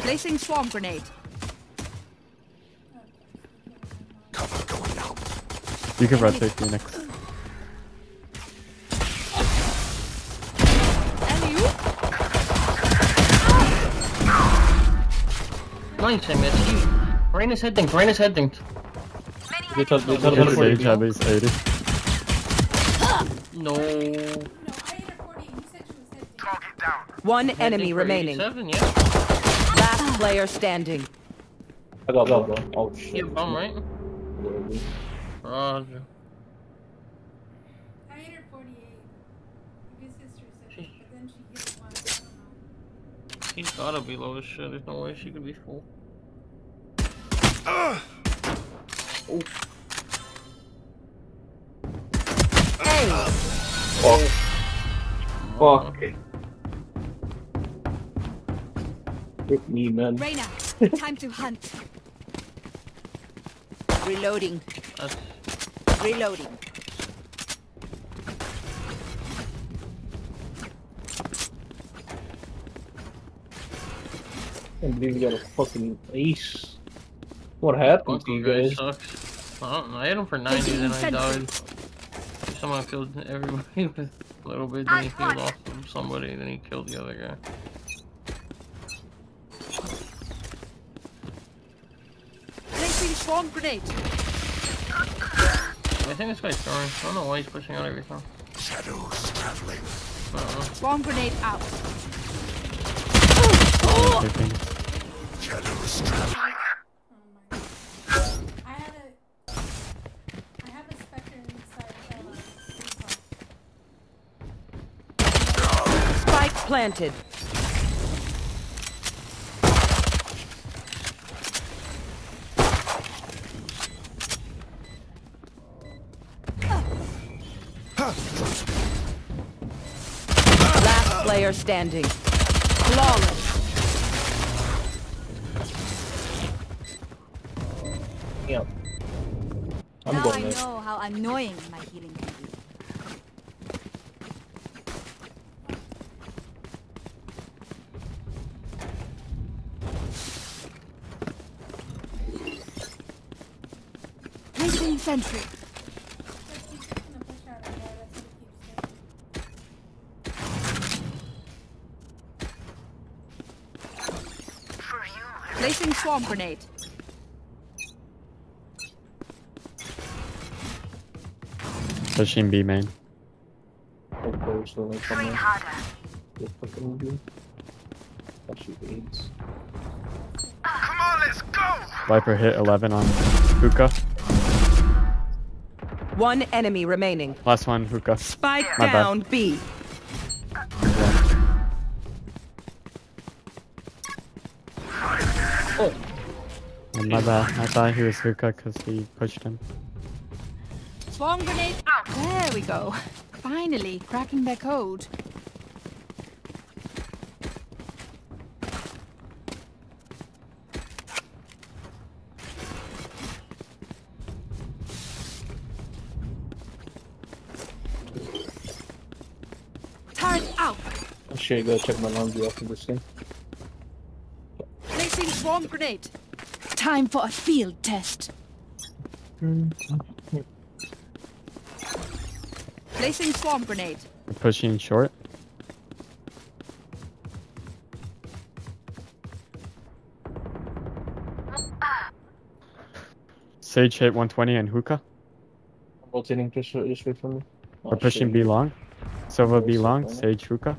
Placing swarm grenade. Cover going out. You can rotate Phoenix. And you? Nice, I missed you. Raina's head dinked, Raina's head dinked. They told His 140 age at least 80. No. Target down. One Head enemy dinked for remaining. 87, yeah. Last player standing. I got bro. Oh You shit. have bomb, right? Roger. I hit her 48. His sister said, but then she hit one. I don't know. She's gotta be low as shit. There's no way she could be full. Ugh. Hey, Fuck. Hit me, man. Reyna, time to hunt. reloading. That's Reloading. I can't believe we got a fucking ace. What happened to you guys? sucks. I don't know. I hit him for 90 then I died. Someone killed everybody with a little bit, then he killed off somebody, then he killed the other guy. Placing swarm grenade. I think this guy's throwing. I don't know why he's pushing out every time. Shadows traveling. I don't know. Swarm grenade out. Okay, Phoenix. Shadows traveling. I have a Spectre inside Spike planted. Last player standing. Flawless. Yeah. I'm Now I going there. know how annoying my healing can be. Placing sentry. He's gonna push out a guy, that's what he keeps saying. Placing swarm grenade. Pushing B main. Of course, so like come on. Get fucking do. That shoot AIDS. Come on, let's go. Viper hit 11 on hookah. One enemy remaining. Last one, hookah. Spike My bad. down B. Oh, my bad. I thought he was hookah because he pushed him. Swarm grenade out. There we go. Finally cracking their code. Turret out. I should go check my laundry after this thing. Placing swarm grenade. Time for a field test. Placing swarm grenade. We're pushing short. Sage hit 120 and hookah. I'm rotating just wait for me. Oh, We're pushing shit. B long. Silva B Close long. up, Sage hookah.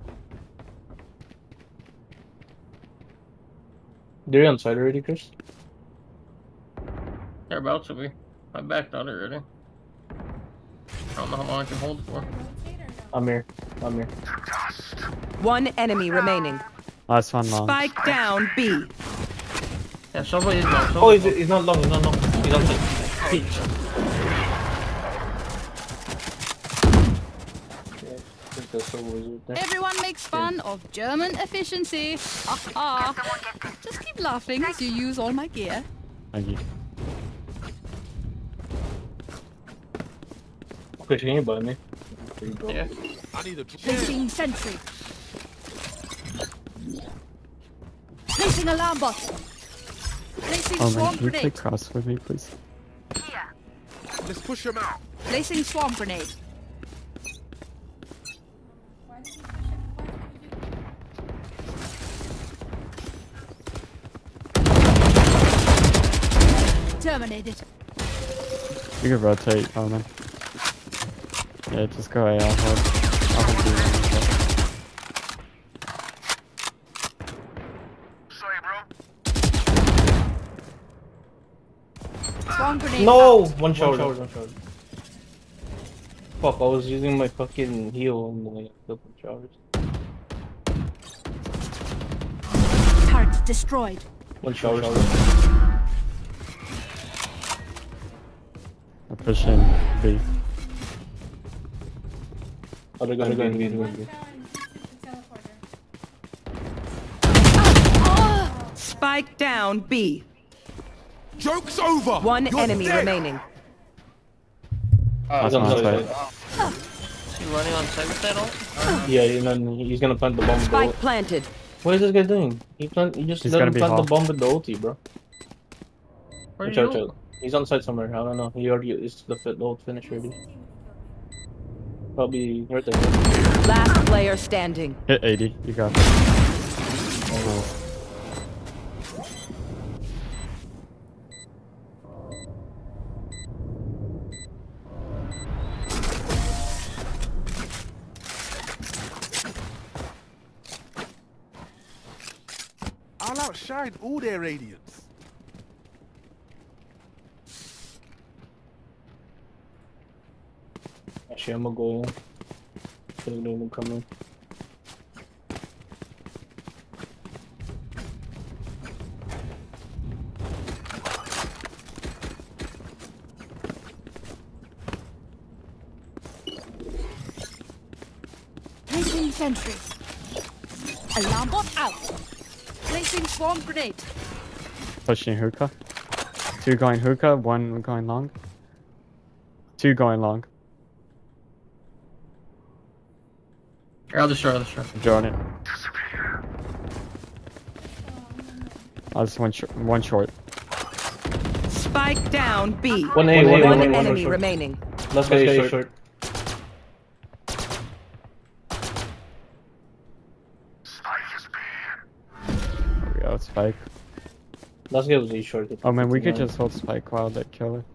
They're on side already, Chris? They're about to be. I backed out already. I don't know how long I can hold for. Rotate or no? I'm here. I'm here. One enemy remaining. Last one long. Spike down B. Yeah, somebody is low. Oh, he's not long. He's not long. He's on side. Everyone makes fun of German efficiency. Ha ha. Just keep laughing as you use all my gear. Thank you. Okay, can you buy me? There you go. Yeah. I need a Placing sentry. Placing Placing alarm bot. Placing Oh man, swarm can you play grenade. cross with me, please? Let's push him out. Placing swarm grenade. Why did you push it? Why did you Terminated. You can rotate, oh man. Yeah, just go AR hard. I'll help you. Sorry, bro. Swarm grenade. No! One shoulder. Fuck, I was using my fucking heal and then I got one showers. Turret destroyed. One shower. I'm pushing B. Other gun, Watch out and use the teleporter. Spike down B. Joke's over. One You're enemy dead. remaining. That's He's on my side. side. Is he running on site with that ult? Yeah, and then he's gonna plant the bomb with the Spike ult. planted. What is this guy doing? He just He's let gonna him be plant the half. bomb with the ulti, bro. Where Watch are out, you? child. He's on site somewhere. I don't know. He already is the ult finish already. Probably right there. Last player standing. Hit 80, you got it. Cool. I'll outshine all their radiance. Actually, I'm gonna go in. Don't even come in. Placing sentry. Alarm bot out. Placing swarm grenade. Pushing hookah. 2 going hookah, 1 going long. 2 going long. Here, I'll destroy. I'm drawing it. Oh, just one short. Spike down B. One A, One one enemy short. remaining. Let's go short. Spike is There we go, Spike. Let's get Z short. Oh man, we could just hold Spike while they kill it.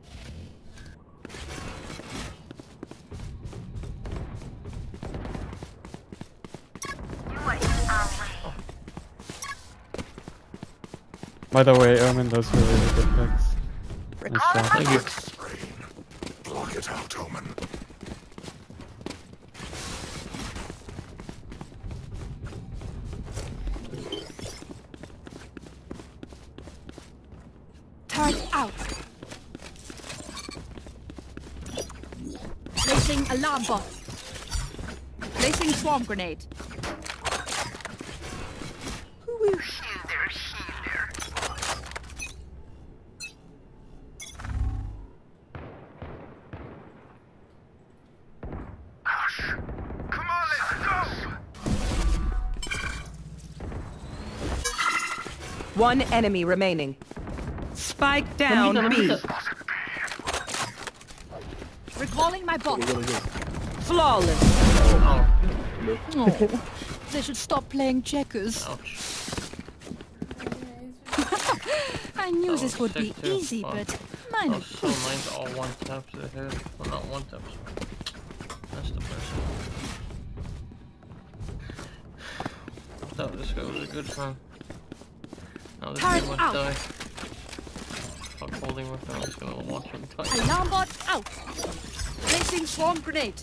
By the way, Omen, those were really good picks. Nice job. Thank you. Sprain. Block it out, Omen. Turret out. Placing alarm bot. Placing swarm grenade. Hush. Come on, let's go. One enemy remaining. Spike down B. Recalling my bot. Flawless. Oh, Oh, they should stop playing checkers. ouch. I knew That this was would be sick too. easy, Fuck. but That mine. was so nice, all one taps to the head. Well, not one taps. That's the person. I thought this guy was a good friend. Now this guy Turret must out. die. Fuck holding with him, I'm just gonna watch him die. Alarm bot out. Placing swarm grenade.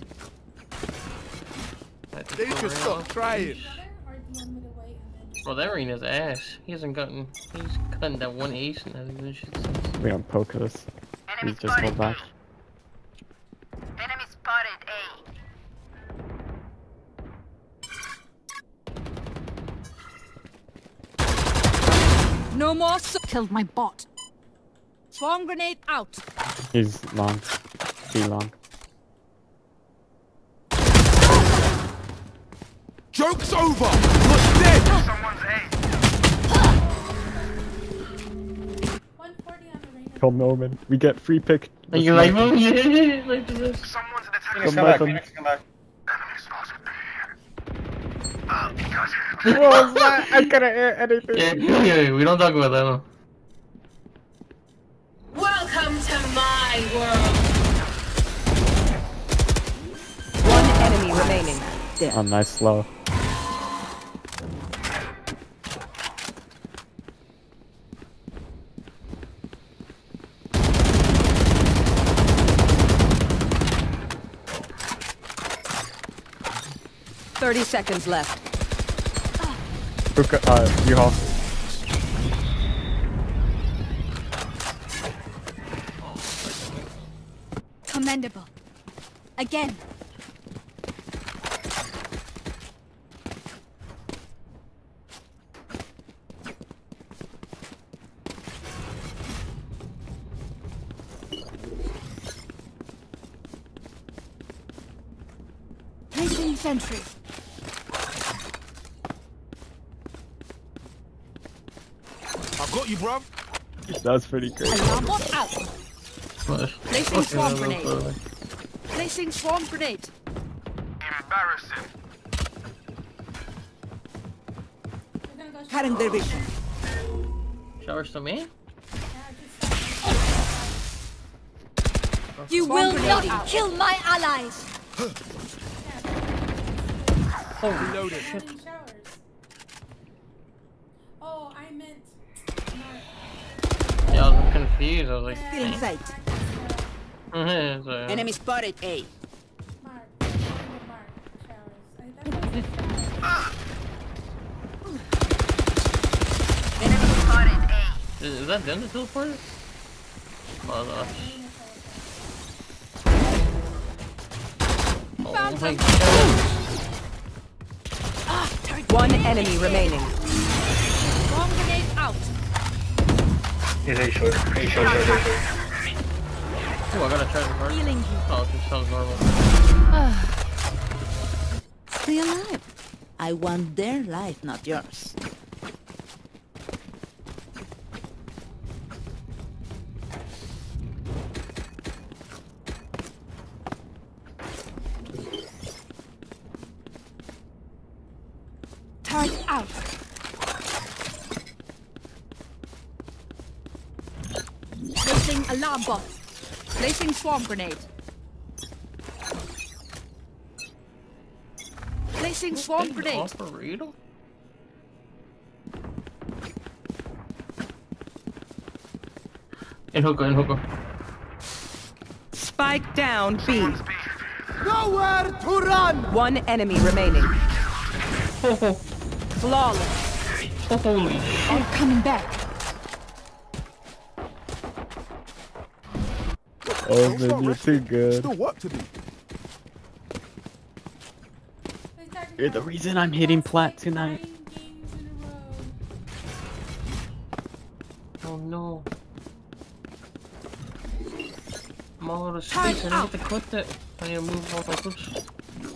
I had to They kill should Reyna. stop trying. Or do you want me to wait and then just... Bro, that Reina's ass. He's gotten that one ace and hasn't even shit since. We don't poke this. We just hold back. Enemy spotted A. No more. Killed my bot. Swarm grenade out. He's long. Be long. Joke's over. You're dead. Someone's A. called Norman. We get free pick. Are you like, oh yeah, like this? Someone's in attack. Phoenix, come back. Phoenix, come back. Enemy spotted me. Because What was that? I couldn't hear anything. Yeah, we don't talk about that. No. Welcome to my world. One enemy remaining. There. Oh, nice slow. Thirty seconds left. Hookah, U-Haul. Commendable. Again. Placing sentry. I've got you, bruv. That's pretty great. Alarm bot out. What? Placing swarm grenade. Placing swarm grenade. Embarrassing. We're gonna go Cutting their vision. Showers to me? You Swarm will grenade. not kill my allies. Holy in showers. Oh, I meant Mark. Yeah, I was confused. I was like, Still in sight. so, Enemy spotted A. Mark. I meant Mark. Showers. Enemy spotted A. is that them that teleported? Oh, no. Oh my god. One enemy remaining. Swarm grenade out. He's A short. A short. Oh, I gotta try the card. Healing you. Oh, this sounds normal. Stay alive. I want their life, not yours. Turret out. Placing alarm bot. Placing swarm grenade. Placing swarm grenade. Operator? In hookah. Spike down B. Nowhere to run. One enemy remaining. Flawless. Holy I'm coming back. Oh man, you're too good. Still work to do. You're the reason I'm hitting plat tonight. 9 games in a row. Oh no. I'm all out of space. I need to quit that. I need to move all my books.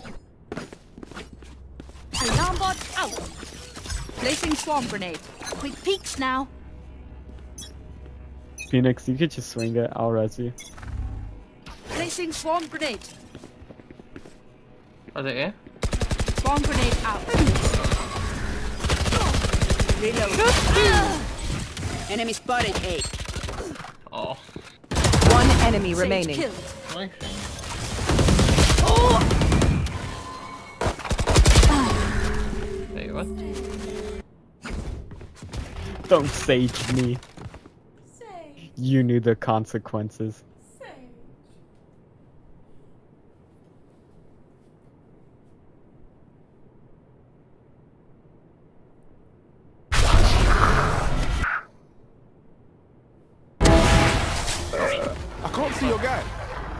Alarm bot out. Placing swarm grenade. Quick peeks now. Phoenix, you could just swing it. I'll res you. Placing swarm grenade. Are they A? Swarm grenade out. Reload. Enemy spotted A. Oh. One enemy Sage remaining. killed. Nice. Hey, what? Don't sage me. Sage. You knew the consequences. Sage. I can't see your guy.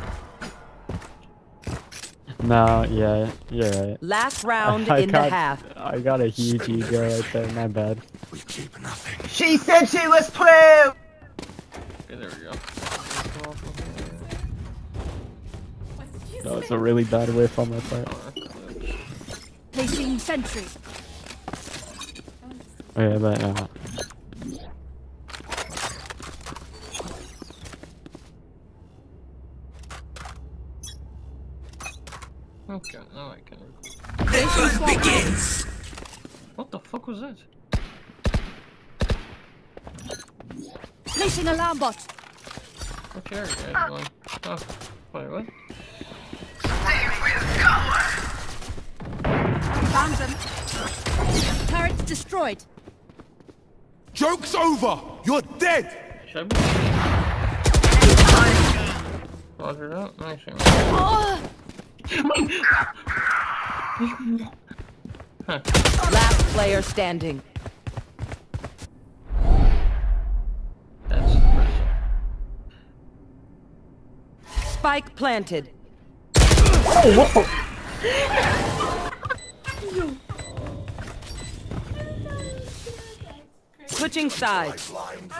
No, yeah, you're right. Last round I in the got- half. I got a huge ego right there, my bad. We keep nothing. She said she was 12! Okay, there we go. What did you That was say? a really bad whiff on my part. Placing sentry. Oh yeah, but Now I can record. Station begins. What the fuck was that? Placing alarm bot. Which area guys going? Oh, wait, what? Found them. Turret destroyed. Joke's over! You're dead! Should I be? Roger that. Nice. Oh, Last player standing. That's impressive. Spike planted. Switching sides.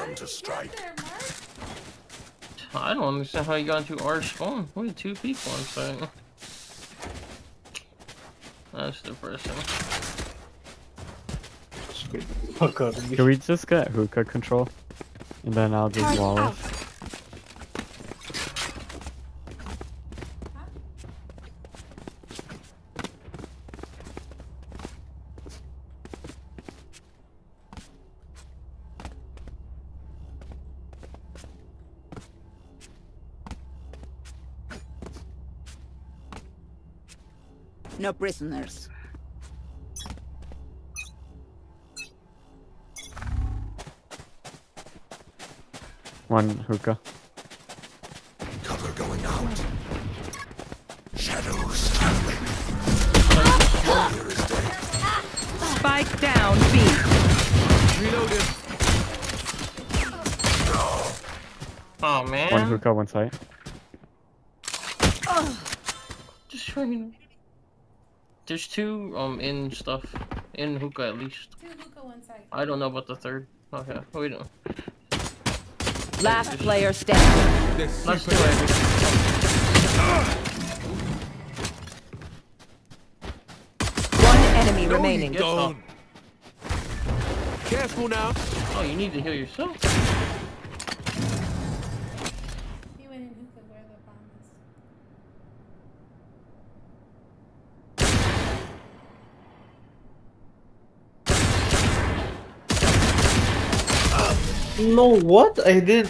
I don't understand how you got into our spawn. We had 2 people inside. That's depressing. Fuck out of Can we just get hookah control? And then I'll just turret wall out. it. No prisoners. One hookah. Cover going out. Shadows traveling. Spike down B. Reloaded. Oh man. One hookah, one site. Just freaking. There's 2 in stuff. In hookah at least. 2 hookah, 1 side. I don't know about the 3rd. Okay, wait a Last player standing. Let's do it. One enemy remaining. Get up. Careful now. Oh, you need to heal yourself? He went in hookah where the bomb is. No, what? I did.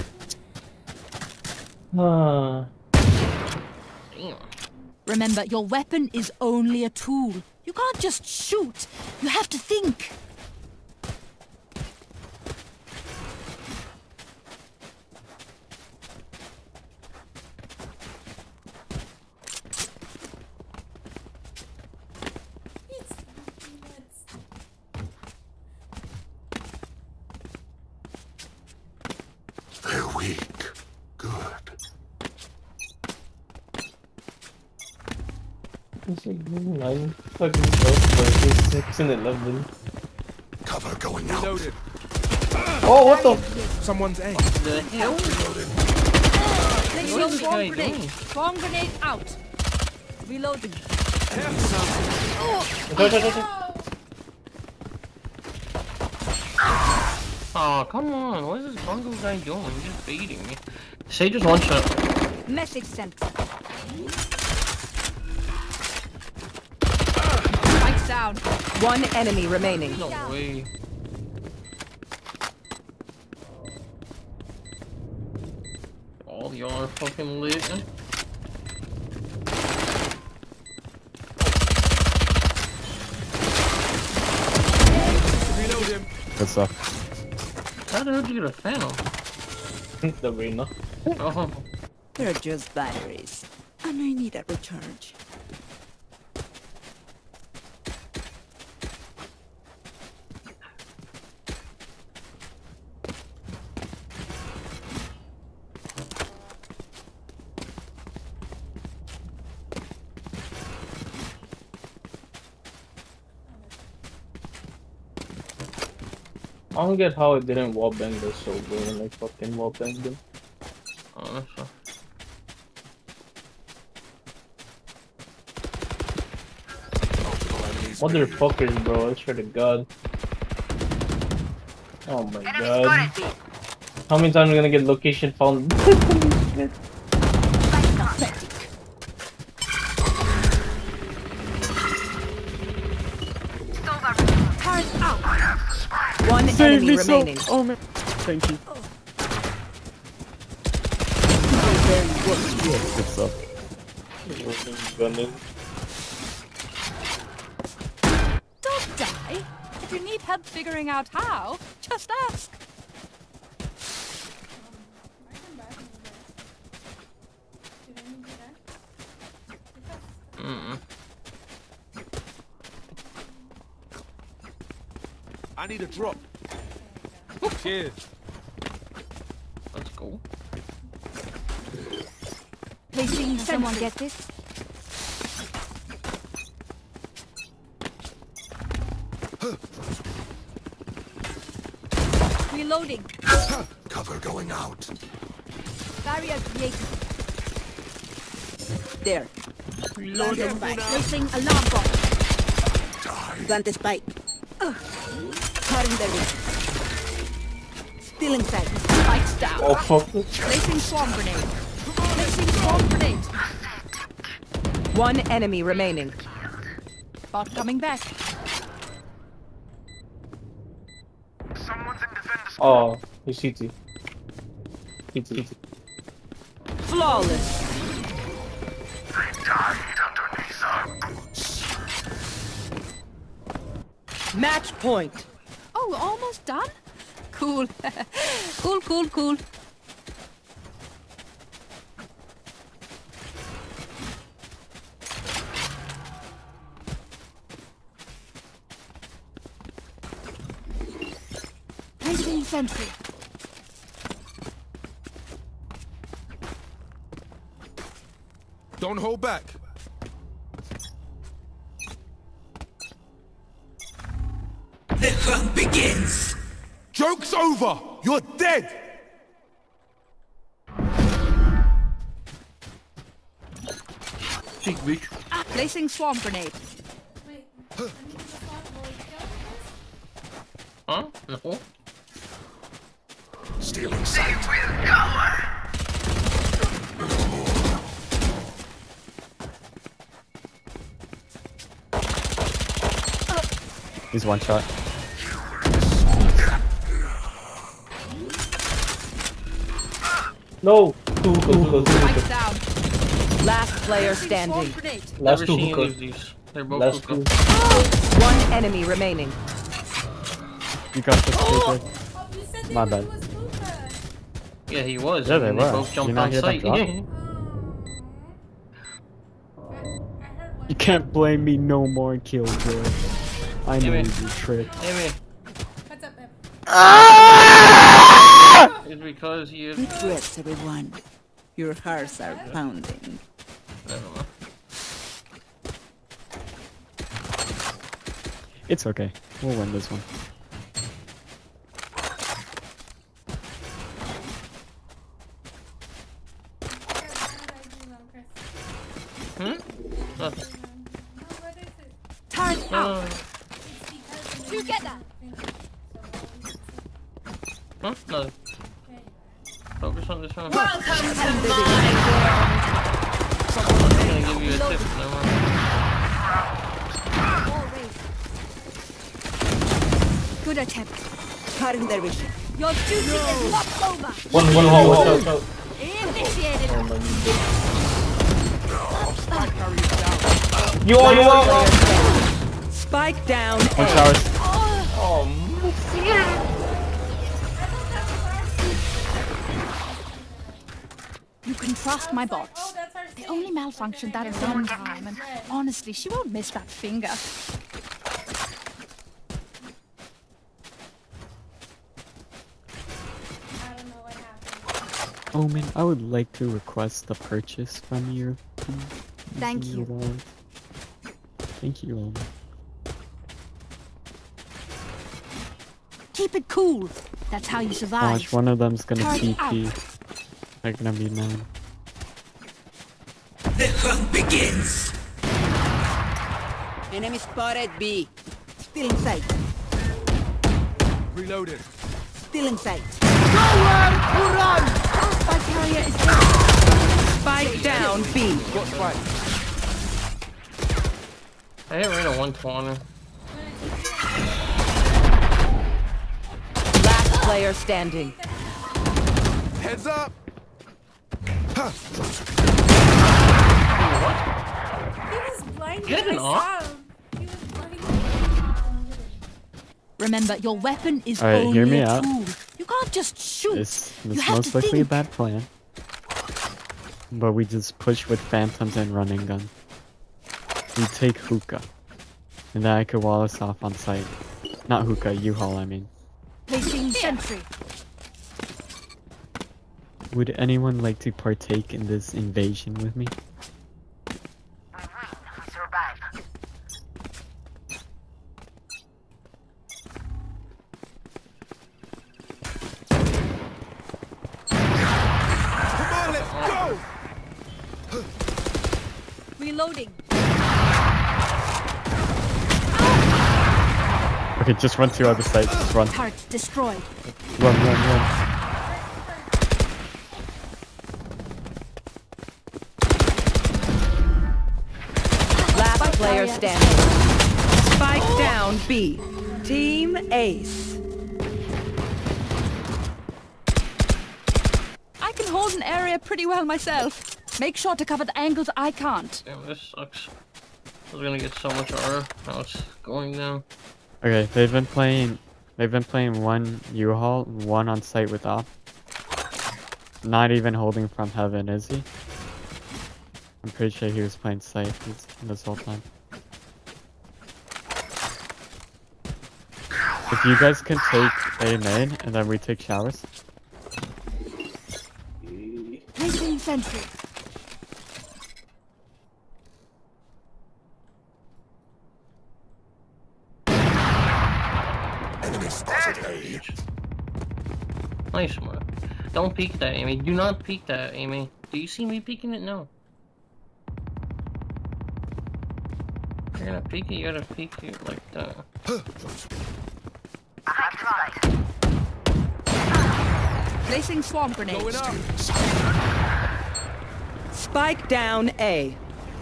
Ah. Damn. Remember, your weapon is only a tool. You can't just shoot. You have to think. It's nuts. They're weak. Good. It's like 9 fucking 12 versus 6 and 11. Cover going out. Reloaded. Oh, what the? Someone's A. The hell? Place What your is this bomb guy grenade. doing? Bomb grenade out. Reloading. Oh, come on. What is this bungo guy doing? He's just baiting me. Say just one shot. Message sent. Spikes down. One enemy remaining. No way. All y'all are fucking lit. Reload him. Good stuff. How the hell did you get a phantom? The Reyna. Oh, They're just batteries. I may need a recharge. I don't get how it didn't wallbang this so good when I fucking wallbanged him. oh, that's fine. Motherfuckers, bro, I swear to God. Oh my God. How many times am I gonna get location found? One Save enemy me so. remaining. Oh man. Thank you. Good stuff. Gunning. Don't die. If you need help figuring out how, just ask. I can buy from you guys. Did I need to that? I need a drop. Cheers. Let's go. Placing someone get this? Reloading. Cover going out. Barrier created. There. Plant a spike. Placing alarm bomb. Plant a spike. Cutting the ring. Still inside. Spikes down. Oh fuck. Placing swarm grenade. Placing swarm grenade. One enemy remaining. Bot coming back. Someone's in defender spawn. Oh, he's CT. CT. Flawless. They died underneath our boots. Match point. Oh, we're almost done? Cool. Cool. Placing sentry. Don't hold back. The hunt begins. Joke's over. You're dead. Cheek, bitch. Placing swarm grenade. Wait, I need to swap board. Huh? No. Stealing sight. He's one shot. No. Two hookahs. Spikes down. Last player Placing swarm standing. grenade. Last Never two seen you hookahs. lose these. They're both Last hookah. two. One enemy remaining. You got this stupid. Oh, you said they My was bad. hookah. Yeah, he was. Yeah, and they then were. both You jumped not on hear them site. drop? I heard one. You can't blame me no more, Killjoy. I know Give me. you tricked. Hey, man. What's up, Pep? It's because you. Deep breaths, everyone. Your hearts are pounding. Never mind. It's okay. We'll win this one. Hmm? Nothing. Turn out. Uh, Together. huh? Nothing. Focus on this one. Welcome to my I'm gonna give you a tip. Never mind. Good attempt. Cutting their vision. Your duty is not over. One hole. Watch out. Initiated. Oh my god. You are. Spike down. One A. shower. Oh, You can trust my Oh, bots. that's our They only malfunctioned that one time, and honestly, she won't miss that finger. I don't know what happened. Omen, I would like to request a purchase from you. Thank you. Thank you, Omen. Keep it cool. That's how you survive. Watch, one of them's gonna Turn TP. They're gonna be mad. The hunt begins. Enemy spotted B. Still in sight. Reloaded. Still in sight. Spike carrier is down. Spike down. B. Got spike. I hit right at 120. player standing. Heads up! He was blinded. Good I enough. saw him. He was blinded. Remember, your weapon is Alright, only hear me a out. tool. You can't just shoot. This You is have most to likely a think. bad plan. But we just push with phantoms and running gun. We take hookah. And then I could wall us off on site. Not hookah, U-Haul I mean. Placing sentry. Would anyone like to partake in this invasion with me? We win. We survive. Come on, let's go! Reloading. Okay, just run to other side. Just run. Turret destroyed. Run, run, run. Last player standing. Spike down B. Team Ace. I can hold an area pretty well myself. Make sure to cover the angles I can't. Damn, this sucks. I was gonna get so much aura. Now it's going down. Okay, they've been playing one U-Haul, one on site with op. Not even holding from heaven, is he? I'm pretty sure he was playing site this whole time. If you guys can take A main and then we take showers. Placing sentry. Enemy spotted A. Nice one. Don't peek that, Amy. Do not peek that, Amy. Do you see me peeking it? No. You're gonna peek it, you gotta peek it like that. That's right. Placing swarm grenades. Going up! Spike down A.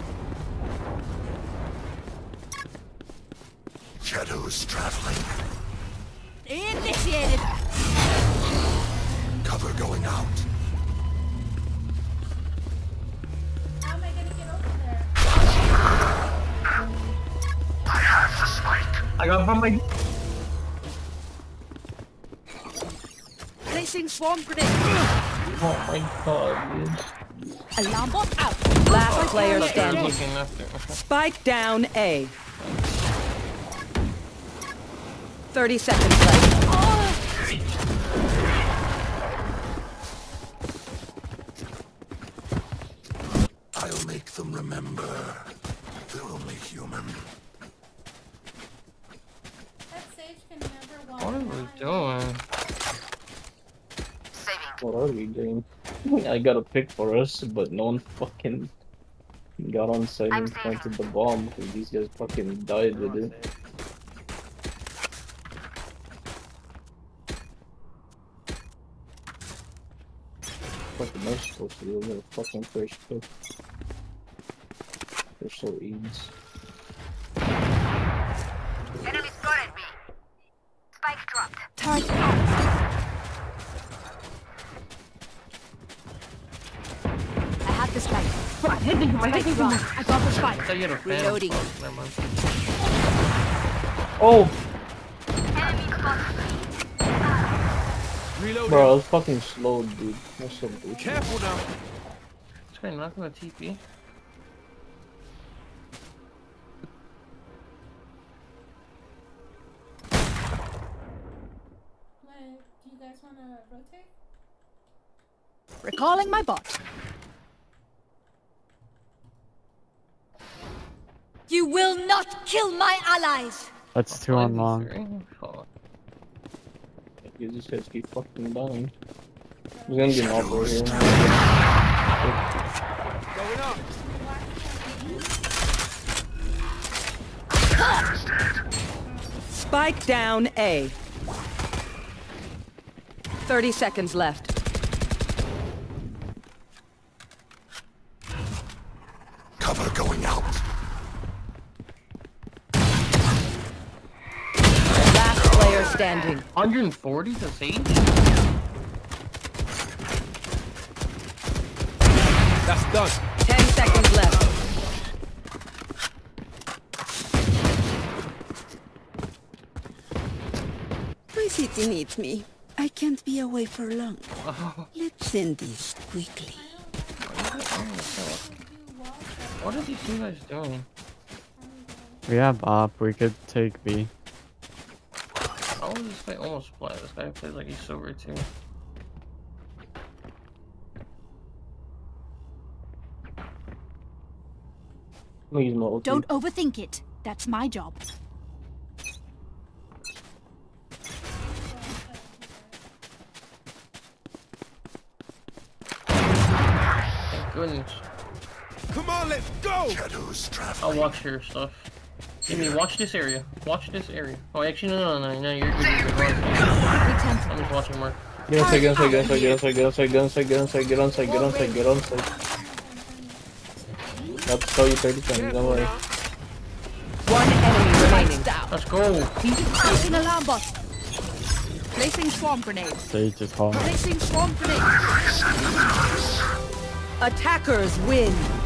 Shadows traveling. Initiated. Cover going out. How am I gonna get over there? I have the spike! I got from my. Placing swarm grenade. Oh my god, dude. Alarm bot out. Last player I'm standing. looking after. Spike down A. 30 seconds left. I'll make them remember. They're only human. That Sage can never walk. What are we doing? What are we doing? I got a pick for us, but no one fucking got on site and planted the bomb. These guys fucking died with it. What am I supposed to do? I'm gonna fucking fresh cook. They're so easy. Enemy spotted me. Spike dropped. Turret out. I have the spike. Spike drop. I got the I spike. thought you had a fan. Reloading. Oh, never mind. Oh! Enemy spotted. Reloading! Bro, I was fucking slow, dude. That's so bullshit. Careful now! This guy not gonna TP. Do you guys wanna rotate? Recalling my bot. You will not kill my allies. That's two on long. 5v3. Oh. You just guys keep fucking dying. There's gonna be an offer here. Going up! Spike down A. 30 seconds left. Cover going out. Last player standing. 140 to Sage? That's done. 10 seconds left. My city needs me. I can't be away for long. Let's end this quickly. What are these two guys doing? We have op. We could take B. How is this guy almost flat? This guy plays like he's sober too. Use my ulti. Don't overthink it. That's my job. Thank goodness. Come on, let's go. Shadows traveling. I'll watch your stuff. Jimmy, watch this area. Watch this area. Oh, actually, no, you're good. You're good. I'm just watching Mark. Get on side, get on side, get on side, get on side, get on side, get on side, get on side, get on side, get on side. I'll tell you 30 seconds, don't worry. One enemy remaining. Let's go. Placing alarm bot. Placing swarm grenade. Sage is hard. Placing swarm grenade. Attackers win.